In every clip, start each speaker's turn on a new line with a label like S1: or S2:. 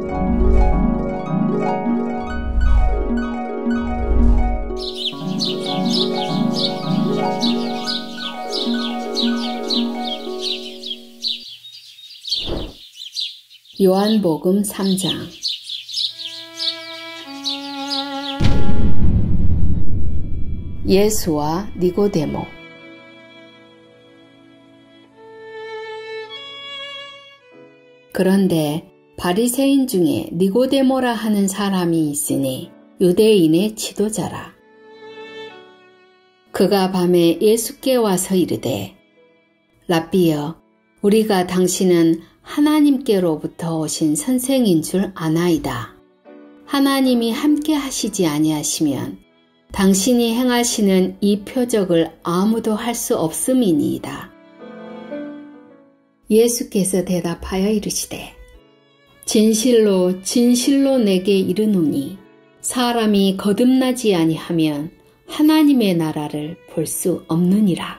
S1: 요한복음 3장. 예수와 니고데모. 그런데 바리새인 중에 니고데모라 하는 사람이 있으니 유대인의 지도자라. 그가 밤에 예수께 와서 이르되, 랍비여, 우리가 당신은 하나님께로부터 오신 선생인 줄 아나이다. 하나님이 함께 하시지 아니하시면 당신이 행하시는 이 표적을 아무도 할 수 없음이니이다. 예수께서 대답하여 이르시되, 진실로 진실로 내게 이르노니 사람이 거듭나지 아니하면 하나님의 나라를 볼 수 없느니라.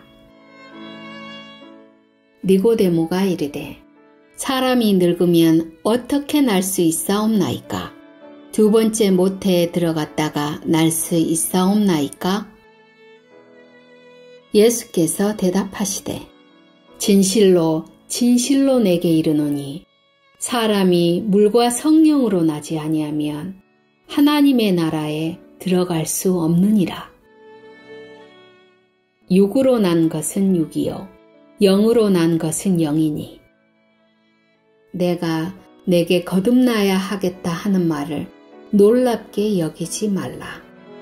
S1: 니고데모가 이르되, 사람이 늙으면 어떻게 날 수 있사옵나이까? 두 번째 모태에 들어갔다가 날 수 있사옵나이까? 예수께서 대답하시되, 진실로 진실로 내게 이르노니 사람이 물과 성령으로 나지 아니하면 하나님의 나라에 들어갈 수 없느니라. 육으로 난 것은 육이요 영으로 난 것은 영이니 내가 내게 거듭나야 하겠다 하는 말을 놀랍게 여기지 말라.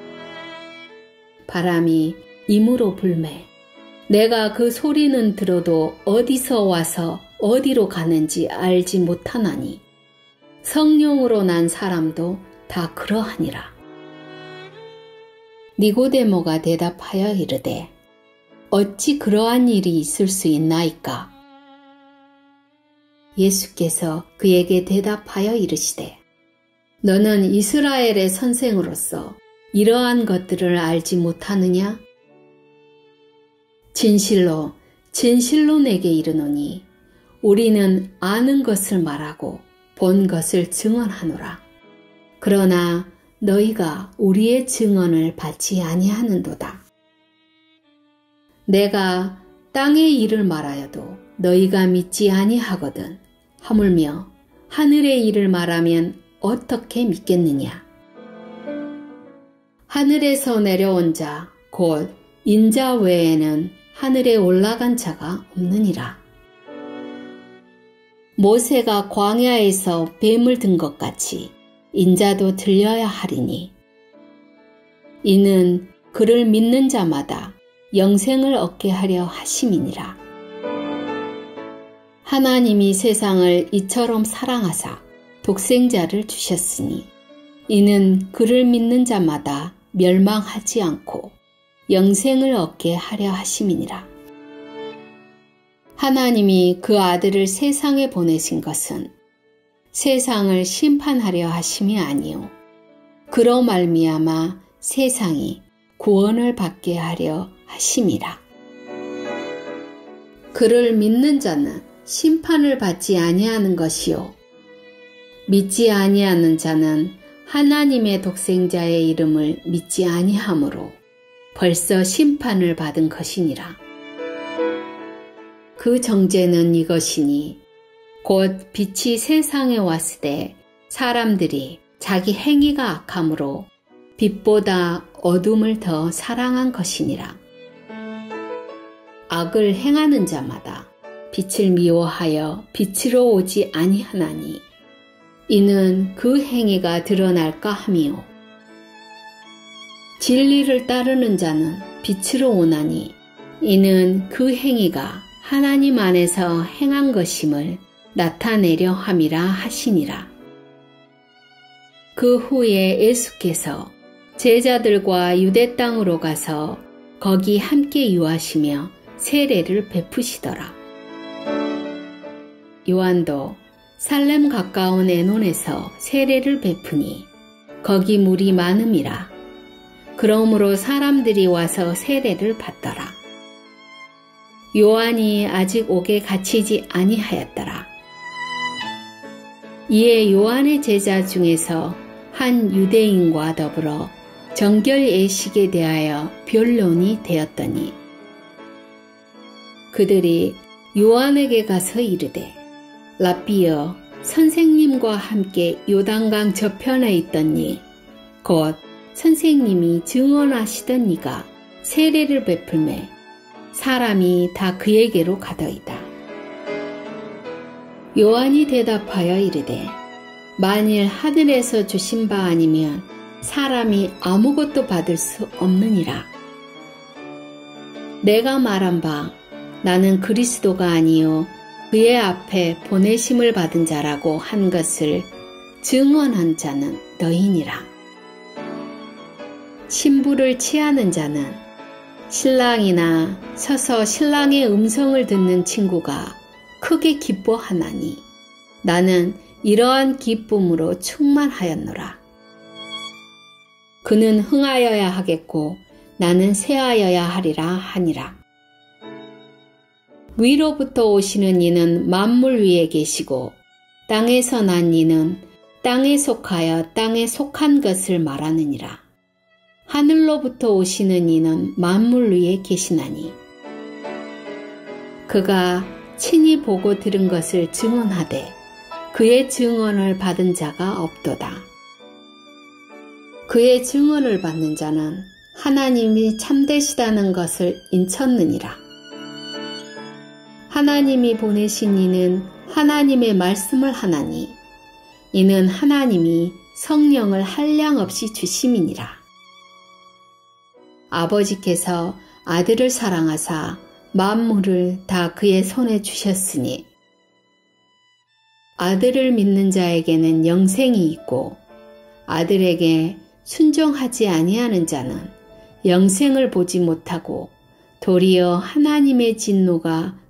S1: 바람이 임으로 불매 내가 그 소리는 들어도 어디서 와서 어디로 가는지 알지 못하나니 성령으로 난 사람도 다 그러하니라. 니고데모가 대답하여 이르되, 어찌 그러한 일이 있을 수 있나이까? 예수께서 그에게 대답하여 이르시되, 너는 이스라엘의 선생으로서 이러한 것들을 알지 못하느냐? 진실로 진실로 내게 이르노니 우리는 아는 것을 말하고 본 것을 증언하노라. 그러나 너희가 우리의 증언을 받지 아니하는도다. 내가 땅의 일을 말하여도 너희가 믿지 아니하거든. 하물며 하늘의 일을 말하면 어떻게 믿겠느냐? 하늘에서 내려온 자, 곧 인자 외에는 하늘에 올라간 자가 없느니라. 모세가 광야에서 뱀을 든 것 같이 인자도 들려야 하리니 이는 그를 믿는 자마다 영생을 얻게 하려 하심이니라. 하나님이 세상을 이처럼 사랑하사 독생자를 주셨으니 이는 그를 믿는 자마다 멸망하지 않고 영생을 얻게 하려 하심이니라. 하나님이 그 아들을 세상에 보내신 것은 세상을 심판하려 하심이 아니요 그로 말미암아 세상이 구원을 받게 하려 하심이라. 그를 믿는 자는 심판을 받지 아니하는 것이요 믿지 아니하는 자는 하나님의 독생자의 이름을 믿지 아니하므로 벌써 심판을 받은 것이니라. 그 정죄는 이것이니 곧 빛이 세상에 왔을 때 사람들이 자기 행위가 악함으로 빛보다 어둠을 더 사랑한 것이니라. 악을 행하는 자마다 빛을 미워하여 빛으로 오지 아니하나니 이는 그 행위가 드러날까 함이요 진리를 따르는 자는 빛으로 오나니 이는 그 행위가 하나님 안에서 행한 것임을 나타내려 함이라 하시니라. 그 후에 예수께서 제자들과 유대 땅으로 가서 거기 함께 유하시며 세례를 베푸시더라. 요한도 살렘 가까운 에논에서 세례를 베푸니 거기 물이 많음이라. 그러므로 사람들이 와서 세례를 받더라. 요한이 아직 옥에 갇히지 아니하였더라. 이에 요한의 제자 중에서 한 유대인과 더불어 정결 예식에 대하여 변론이 되었더니 그들이 요한에게 가서 이르되 랍비여 선생님과 함께 요단강 저편에 있더니 곧 선생님이 증언하시던 이가 세례를 베풀매 사람이 다 그에게로 가더이다. 요한이 대답하여 이르되 만일 하늘에서 주신 바 아니면 사람이 아무것도 받을 수 없느니라. 내가 말한 바 나는 그리스도가 아니요 그의 앞에 보내심을 받은 자라고 한 것을 증언한 자는 너희니라. 신부를 취하는 자는 신랑이나 서서 신랑의 음성을 듣는 친구가 크게 기뻐하나니 나는 이러한 기쁨으로 충만하였노라. 그는 흥하여야 하겠고 나는 쇠하여야 하리라 하니라. 위로부터 오시는 이는 만물 위에 계시고 땅에서 난 이는 땅에 속하여 땅에 속한 것을 말하느니라. 하늘로부터 오시는 이는 만물 위에 계시나니 그가 친히 보고 들은 것을 증언하되 그의 증언을 받은 자가 없도다. 그의 증언을 받는 자는 하나님이 참되시다는 것을 인쳤느니라. 하나님이 보내신 이는 하나님의 말씀을 하나니 이는 하나님이 성령을 한량없이 주심이니라. 아버지께서 아들을 사랑하사 만물을 다 그의 손에 주셨으니 아들을 믿는 자에게는 영생이 있고 아들에게 순종하지 아니하는 자는 영생을 보지 못하고 도리어 하나님의 진노가